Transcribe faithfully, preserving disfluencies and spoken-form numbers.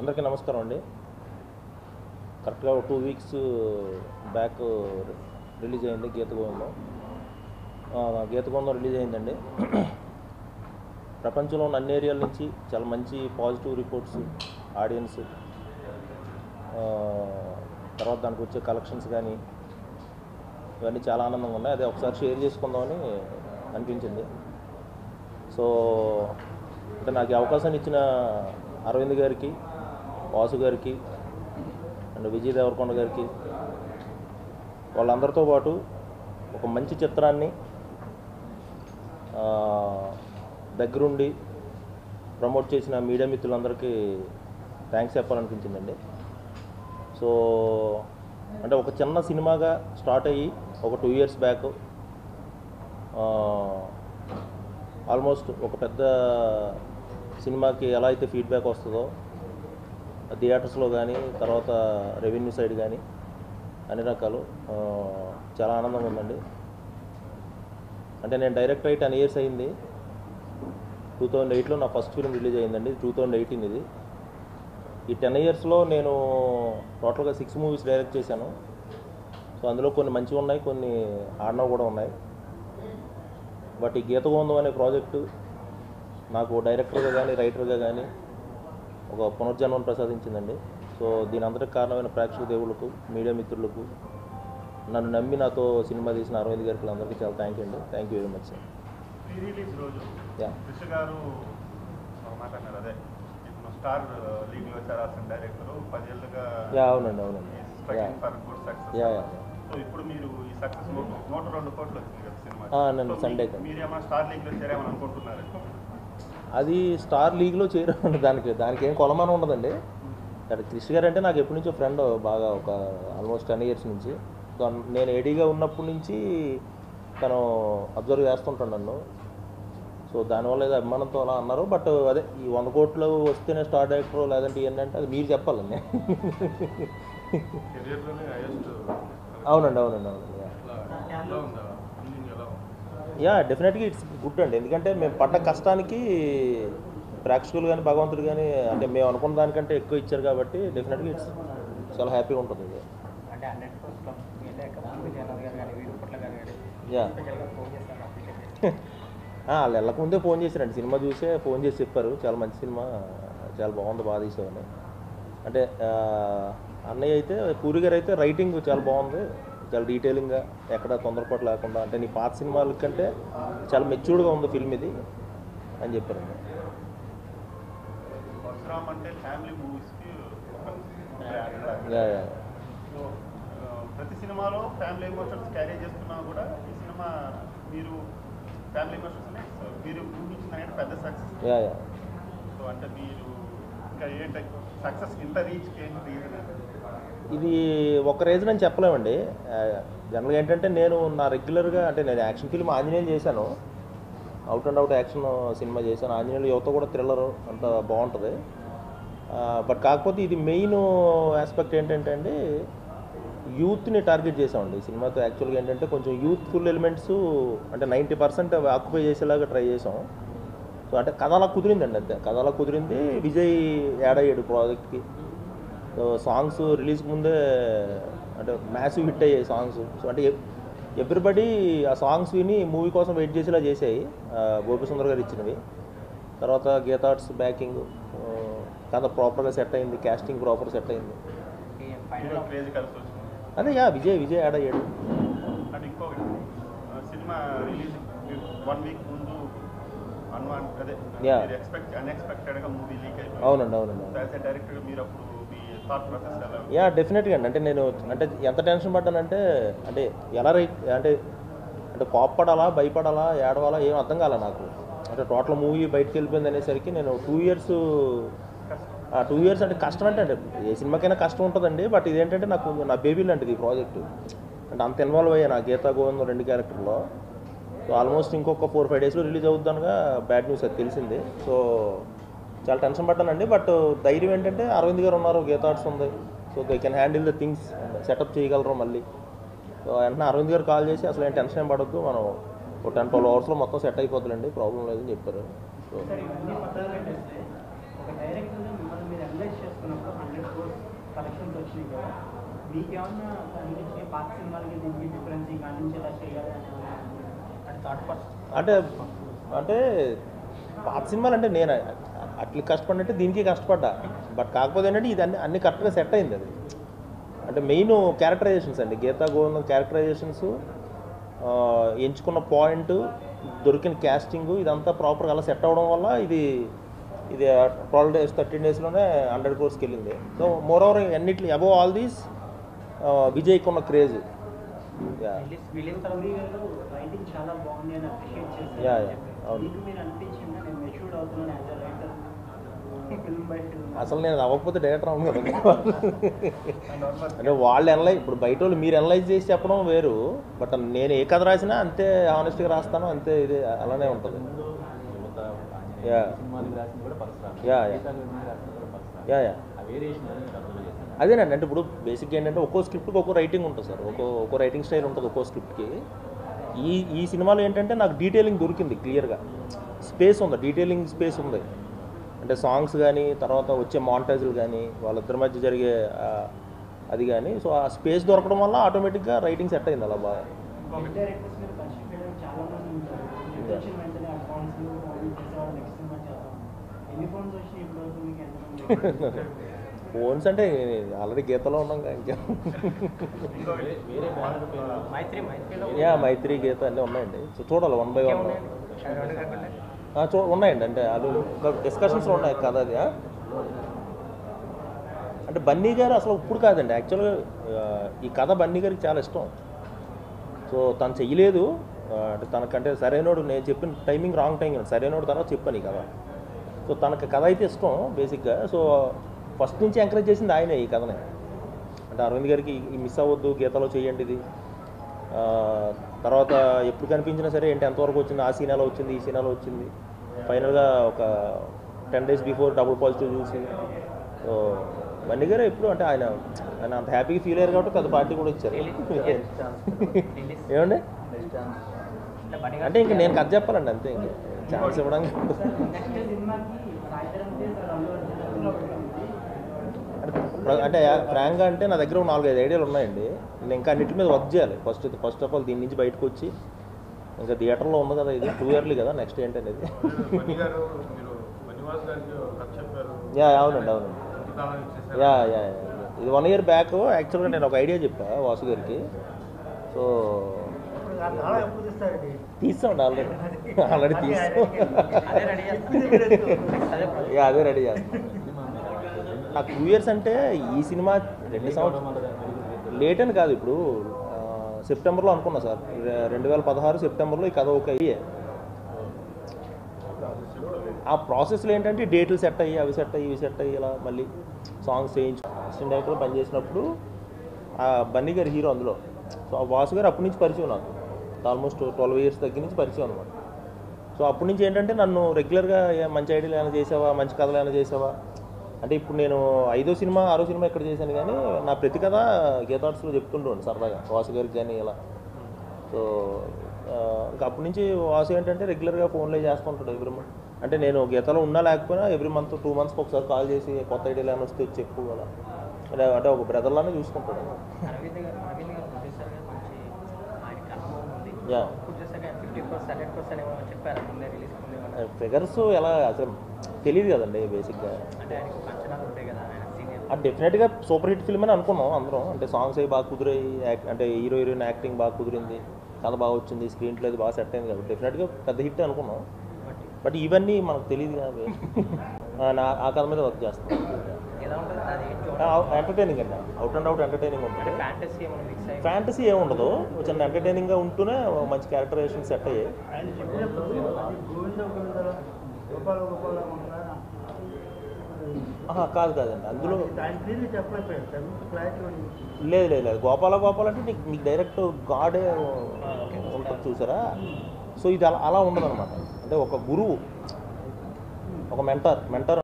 అందరికీ నమస్కారం అండి. కరెక్ట్గా ఒక టూ వీక్స్ బ్యాక్ రిలీజ్ అయింది గీతగోవిందం. గీతగోవిందం రిలీజ్ అయిందండి. ప్రపంచంలో ఉన్న అన్ని ఏరియాల నుంచి చాలా మంచి పాజిటివ్ రిపోర్ట్స్, ఆడియన్స్, తర్వాత దానికి వచ్చే కలెక్షన్స్ కానీ ఇవన్నీ చాలా ఆనందంగా ఉన్నాయి. అదే ఒకసారి షేర్ చేసుకుందామని అనిపించింది. సో అంటే నాకు ఈ అవకాశాన్ని ఇచ్చిన అరవింద్ గారికి, వాసు గారికి అండ్ విజయ్ దేవరకొండ గారికి, వాళ్ళందరితో పాటు ఒక మంచి చిత్రాన్ని దగ్గరుండి ప్రమోట్ చేసిన మీడియా మిత్రులందరికీ థ్యాంక్స్ చెప్పాలనిపించిందండి. సో అంటే ఒక చిన్న సినిమాగా స్టార్ట్ అయ్యి ఒక టూ ఇయర్స్ బ్యాక్ ఆల్మోస్ట్ ఒక పెద్ద సినిమాకి ఎలా అయితే ఫీడ్బ్యాక్ వస్తుందో థియేటర్స్లో కానీ, తర్వాత రెవెన్యూ సైడ్ కానీ అన్ని రకాలు చాలా ఆనందంగా ఉందండి. అంటే నేను డైరెక్ట్ అయ్యి టెన్ ఇయర్స్ అయింది. టూ థౌజండ్ ఎయిట్లో నా ఫస్ట్ ఫిల్మ్ రిలీజ్ అయిందండి. టూ థౌజండ్ ఎయిటీన్ ఇది. ఈ టెన్ ఇయర్స్లో నేను టోటల్గా సిక్స్ మూవీస్ డైరెక్ట్ చేశాను. సో అందులో కొన్ని మంచివి ఉన్నాయి, కొన్ని ఆడినవి కూడా ఉన్నాయి. బట్ ఈ గీతగోవిందం అనే ప్రాజెక్టు నాకు డైరెక్టర్గా కానీ, రైటర్గా కానీ ఒక పునర్జన్మను ప్రసాదించిందండి. సో దీని అందరికి కారణమైన ప్రేక్షక దేవుళ్ళకు, మీడియా మిత్రులకు, నన్ను నమ్మి నాతో సినిమా తీసిన అరవింద్ గారికి అందరికీ చాలా థ్యాంక్ యూ అండి. Thank you very much sir. Release రోజు కృష్ణ గారు మాట్లాడినారు, అదే ఇప్పుడు స్టార్ లీగ్లో చేరాల్సిన డైరెక్టర్ పదేళ్ళుగా. అవునండి అవునండి యా యా సో ఇప్పుడు మీరు ఈ సక్సెస్ నూట రెండు కోట్లు వచ్చింది కదా సినిమా. నన్ను సండే మీరు ఏమైనా స్టార్ లీగ్లో చేరామని అనుకుంటున్నారు? అది స్టార్ లీగ్లో చేరామండి. దానికి దానికి ఏం కొలమానం ఉండదండి. అది కృష్ణ గారు అంటే నాకు ఎప్పటి నుంచో ఫ్రెండ్, బాగా ఒక ఆల్మోస్ట్ టెన్ ఇయర్స్ నుంచి. నేను ఏడీగా ఉన్నప్పటి నుంచి తను అబ్జర్వ్ చేస్తుంటాను నన్ను. సో దానివల్ల ఏదో అభిమానంతో అలా అన్నారు. బట్ అదే ఈ వంద కోట్లు వస్తేనే స్టార్ డైరెక్టర్ లేదంటే ఏంటంటే అది మీరు చెప్పాలండి. అవునండి అవునండి అవునండి యా డెఫినెట్గా ఇట్స్ గుడ్ అండి. ఎందుకంటే మేము పడ్డ కష్టానికి ప్రేక్షకులు కానీ, భగవంతుడు కానీ అంటే మేము అనుకున్న దానికంటే ఎక్కువ ఇచ్చారు కాబట్టి డెఫినెట్గా ఇట్స్ చాలా హ్యాపీగా ఉంటుంది. యా వాళ్ళు వెళ్ళకముందే ఫోన్ చేశారండి. సినిమా చూసే ఫోన్ చేసి చెప్పారు, చాలా మంచి సినిమా, చాలా బాగుంది, బాగా తీసామని. అంటే అన్నయ్య అయితే, పూరి గారు అయితే రైటింగ్ చాలా బాగుంది, చాలా డీటెయిలింగ్గా, ఎక్కడ తొందరపాటు లేకుండా, అంటే నీ పాత సినిమాల కంటే చాలా మెచ్యూర్డ్గా ఉంది ఫిల్మ్ ఇది అని చెప్పారండి. ప్రతి సినిమాలో ఫ్యామిలీ ఎమోషన్స్ క్యారీ చేస్తున్నా కూడా ఈ సినిమా మీరు ఫ్యామిలీ ఎమోషన్స్ మీరు ఊహించిన పెద్ద సక్సెస్. సో అంటే మీరు ఇంకా ఏంటి సక్సెస్ ఇంత రీచ్ ఏంటి? ఇది ఒక రీజన్ అని చెప్పలేమండి. జనరల్గా ఏంటంటే నేను నా రెగ్యులర్గా అంటే నేను యాక్షన్ ఫిల్మ్ ఆంజనేయులు చేశాను, out and out action cinema చేశాను. ఆంజనేయులు యువత కూడా థ్రిల్లర్ అంత బాగుంటుంది. బట్ కాకపోతే ఇది మెయిన్ ఆస్పెక్ట్ ఏంటంటే అండి, యూత్ని టార్గెట్ చేసామండి ఈ సినిమాతో. యాక్చువల్గా ఏంటంటే కొంచెం యూత్ఫుల్ ఎలిమెంట్స్ అంటే నైంటీ పర్సెంట్ ఆక్యుపై చేసేలాగా ట్రై చేసాం. సో అంటే కథ అలా కుదిరిందండి, అంతే కథ అలా కుదిరింది. విజయ్ యాడ్ అయ్యాడు ప్రాజెక్ట్కి. సో సాంగ్స్ రిలీజ్కి ముందే అంటే మ్యాసివ్ హిట్ అయ్యాయి సాంగ్స్. సో అంటే ఎవ్రీబడి ఆ సాంగ్స్ విని మూవీ కోసం వెయిట్ చేసేలా చేసాయి, గోపిసుందర్ గారు ఇచ్చినవి. తర్వాత గీతా ఆర్ట్స్ బ్యాకింగ్, కథ ప్రాపర్గా సెట్ అయింది, క్యాస్టింగ్ ప్రాపర్ సెట్ అయింది. అదే యా విజయ్ విజయ్ యాడ్ అయ్యాడు. అంటే ఇంకొకటి సినిమా రిలీజ్ వన్ వీక్ ముందు అదే ఎక్స్పెక్ట్ అన్ఎక్స్పెక్టెడ్గా మూవీ లీక్ అయిపోయింది. అవునండి అవునండి డైరెక్టర్ మీరు అప్పుడు మీ థాట్ ప్రాసెస్ ఎలా? యా డెఫినెట్గా అండి. అంటే నేను అంటే ఎంత టెన్షన్ పడ్డానంటే, అంటే ఎలా రైట్ అంటే అంటే కోప్పడాలా, భయపడాలా, ఏడవాలా ఏం అర్థం కాలే నాకు. అంటే టోటల్ మూవీ బయటకు వెళ్ళిపోయింది అనేసరికి నేను టూ ఇయర్స్ టూ ఇయర్స్ అంటే కష్టం అంటే అంటే ఏ సినిమాకైనా కష్టం ఉంటుందండి. బట్ ఇదేంటంటే నాకు నా బేబీ లాంటిది ఈ ప్రాజెక్టు. అంటే అంత ఇన్వాల్వ్ అయ్యా నా గీతా గోవిందం రెండు క్యారెక్టర్లో. సో ఆల్మోస్ట్ ఇంకొక ఫోర్ ఫైవ్ డేస్లో రిలీజ్ అవుద్దనగా బ్యాడ్ న్యూస్ అది తెలిసింది. సో చాలా టెన్షన్ పడ్డానండి. బట్ ధైర్యం ఏంటంటే అరవింద్ గారు ఉన్నారు, గీతా ఆర్ట్స్ ఉంది, so they can handle the things, setup చేయగలరు మళ్ళీ. సో వెంటనే అరవింద్ గారు కాల్ చేసి అసలు ఏం టెన్షన్ ఏం పడద్దు, మనం ఒక టెన్ ట్వెల్వ్ అవర్స్లో మొత్తం సెట్ అయిపోతుందండి, ప్రాబ్లం లేదని చెప్పారు. సో ఒక డైరెక్టర్ మిమ్మల్ని మీరు అనలైజ్ చేసుకున్నప్పుడు వచ్చినాయి కదా, మీకేమన్నా అనిపించినాయి పాత సినిమాలకి దీనికి డిఫరెన్స్ కానీ నుంచి ఎలా చేయాలి అని అంటే థాట్ ఫస్ట్? అంటే అంటే పాత సినిమాలు అంటే నేను అట్లా కష్టపడినట్టే దీనికి కష్టపడ్డా. బట్ కాకపోతే ఏంటంటే ఇది అన్ని అన్ని కరెక్ట్గా సెట్ అయింది. అది అంటే మెయిన్ క్యారెక్టరైజేషన్స్ అండి. గీతా గోవిందం క్యారెక్టరైజేషన్స్, ఎంచుకున్న పాయింట్, దొరికిన క్యాస్టింగ్, ఇదంతా ప్రాపర్గా అలా సెట్ అవ్వడం వల్ల ఇది ఇది ట్వెల్వ్ డేస్ థర్టీన్ డేస్లోనే హండ్రెడ్ క్రోర్స్కి వెళ్ళింది. సో మోర్ ఓవర్ అన్నిట్లు అబౌవ్ ఆల్ దీస్ విజయ్కి ఉన్న క్రేజ్. రైటింగ్ చాలా బాగుంది అని అప్రిషియేట్ చేశారు. యా యా అవును. మీకు మీరు అనిపించిందా నేను మెచ్యూర్డ్ అవుతున్నాను as a writer film by film? అసలు నేను అవ్వకపోతే డైరెక్టర్ అవును కదా. అంటే వాళ్ళు అనలైజ్, ఇప్పుడు బయట వాళ్ళు మీరు అనలైజ్ చేసి చెప్పడం వేరు. బట్ నేను ఏ కథ రాసినా అంతే ఆనెస్ట్గా రాస్తాను, అంతే ఇది అలానే ఉంటుంది. యా యా యా యా అదేనండి. అంటే ఇప్పుడు బేసిక్గా ఏంటంటే ఒక్కో స్క్రిప్ట్కి ఒక్కో రైటింగ్ ఉంటుంది సార్. ఒక్కో ఒక్కో రైటింగ్ స్టైల్ ఉంటుంది ఒక్కో స్క్రిప్ట్కి. ఈ ఈ సినిమాలో ఏంటంటే నాకు డీటెయిలింగ్ దొరికింది క్లియర్గా. స్పేస్ ఉంది, డీటెయిలింగ్ స్పేస్ ఉంది. అంటే సాంగ్స్ కానీ, తర్వాత వచ్చే మాంటేజ్లు కానీ, వాళ్ళిద్దరి మధ్య జరిగే అది కానీ, సో ఆ స్పేస్ దొరకడం వల్ల ఆటోమేటిక్గా రైటింగ్ సెట్ అయింది అలా బాగా. డైరెక్టర్స్ మీద కన్సిడర్ చేయడం చాలా మంది ఉంటారు. ఇంటెన్షన్ వెంటనే అడ్వాన్స్ చేసేవాళ్ళు నెక్స్ట్ సినిమా చేద్దాం. ఎన్ని ఫోన్స్ వచ్చినాయి ఇప్పటివరకు మీకు? ఎంతమంది ఫోన్స్ అంటే ఆల్రెడీ గీతలో ఉన్నాం ఇంకా. మైత్రి మైత్రిలో యా మైత్రి గీత అన్నీ ఉన్నాయండి. సో చూడాలి వన్ బై వన్. చూ ఉన్నాయండి. అంటే అది డిస్కషన్స్లో ఉన్నాయి కథ. అది అంటే బన్నీ గారు అసలు ఇప్పుడు కాదండి యాక్చువల్గా ఈ కథ బన్నీ గారికి చాలా ఇష్టం. సో తను చెయ్యలేదు అంటే తనకంటే సరైనోడు, నేను చెప్పిన టైమింగ్ రాంగ్ టైమింగ్, సరైనోడు తర్వాత చెప్పాను ఈ కథ. సో తనకు కథ అయితే ఇష్టం బేసిక్గా. సో ఫస్ట్ నుంచి ఎంకరేజ్ చేసింది ఆయనే ఈ కథని. అంటే అరవింద్ గారికి ఈ మిస్ అవ్వద్దు, గీతలో చేయండి ఇది. తర్వాత ఎప్పుడు కనిపించినా సరే ఏంటి ఎంతవరకు వచ్చింది, ఆ సీనాలో వచ్చింది, ఈ సీనాలో వచ్చింది. ఫైనల్గా ఒక ten days before double positive చూసి, సో బన్నీ గారు ఎప్పుడు అంటే ఆయన ఆయన అంత హ్యాపీగా ఫీల్ అయ్యారు కాబట్టి పెద్ద పార్టీ కూడా ఇచ్చారు. ఏమండి అంటే ఇంకా నేను కథ చెప్పాలండి అంతే, ఇంకా ఛాన్స్ ఇవ్వడానికి. అంటే ఫ్రాంక్గా అంటే నా దగ్గర నాలుగైదు ఐడియాలు ఉన్నాయండి. నేను ఇంకా అన్నింటి మీద వర్క్ చేయాలి. ఫస్ట్ ఫస్ట్ ఆఫ్ ఆల్ దీని నుంచి బయటకు వచ్చి, ఇంకా థియేటర్లో ఉంది కదా, ఇది టూ ఇయర్లీ కదా, నెక్స్ట్ ఏంటనేది. యా అవునండి అవునండి యా యా ఇది వన్ ఇయర్ బ్యాక్ యాక్చువల్గా నేను ఒక ఐడియా చెప్పా వాసు గారికి. సో తీస్తామండి ఆల్రెడీ ఆల్రెడీ తీస్తాం. యా అదే రెడీ చేస్తాం. నాకు టూ ఇయర్స్ అంటే ఈ సినిమా రెండు సంవత్సరాలు లేట్ అని కాదు. ఇప్పుడు సెప్టెంబర్లో అనుకున్నా సార్, రెండు వేల పదహారు సెప్టెంబర్లో ఈ కథ ఒక అయ్యే. ఆ ప్రాసెస్లో ఏంటంటే డేట్లు సెట్ అయ్యి, అవి సెట్ అయ్యి, ఇవి సెట్ అయ్యి, ఇలా మళ్ళీ సాంగ్స్ చేయించు అసిస్టెంట్ డైరెక్టర్లో పనిచేసినప్పుడు ఆ బన్నీ గారు హీరో అందులో. సో ఆ వాసు గారు అప్పటి నుంచి పరిచయం నాకు, ఆల్మోస్ట్ ట్వెల్వ్ ఇయర్స్ దగ్గర నుంచి పరిచయం అనమాట. సో అప్పటి నుంచి ఏంటంటే నన్ను రెగ్యులర్గా మంచి ఐడియాలు ఏమైనా చేసావా, మంచి కథలు ఏమైనా చేసావా అంటే, ఇప్పుడు నేను ఐదో సినిమా ఆరో సినిమా ఇక్కడ చేశాను కానీ నా ప్రతి కథ గీతార్ట్స్లో చెప్తుంటాను సరదాగా వాసు గారికి కానీ ఇలా. సో ఇంకా అప్పటి నుంచి వాసు ఏంటంటే రెగ్యులర్గా ఫోన్లో చేస్తుంటాడు ఎవ్రీ మంత్. అంటే నేను గీతలో ఉన్నా లేకపోయినా ఎవ్రీ మంత్ టూ మంత్స్కి ఒకసారి కాల్ చేసి కొత్త ఐడియాలు ఏమైనా వస్తే చెప్పు అలా, అంటే ఒక బ్రదర్లానే చూసుకుంటాడు. యా ఫిగర్స్ ఎలా అసలు తెలియదు కదండి బేసిక్గా. అది డెఫినెట్గా సూపర్ హిట్ ఫిల్మ్ అని అనుకున్నాం అందరం. అంటే సాంగ్స్ అవి బాగా కుదిరాయి, అంటే హీరో హీరోయిన్ యాక్టింగ్ బాగా కుదిరింది, కథ బాగా వచ్చింది, స్క్రీన్ ప్లే బాగా సెట్ అయింది కాబట్టి డెఫినెట్గా పెద్ద హిట్ అనుకున్నాం. బట్ ఇవన్నీ మనకు తెలియదు కదా. నా ఆ కథ మీద వర్క్ చేస్తాం. ఎంటర్టైనింగ్ అండి, అవుట్ అండ్ అవుట్ ఎంటర్టైనింగ్ ఉంటుంది. ఫ్యాంటసీ ఏమి ఉండదు, చిన్న ఎంటర్టైనింగ్గా ఉంటూనే మంచి క్యారెక్టరైజేషన్ సెట్ అయ్యాయి. కాదు కాదండి అందులో లేదు లేదు లేదు గోపాల గోపాల్ అంటే నీకు మీకు డైరెక్ట్ గాడే ఉంటుంది చూసారా. సో ఇది అలా అలా ఉండదు అనమాట. అంటే ఒక గురువు, ఒక మెంటర్ మెంటర్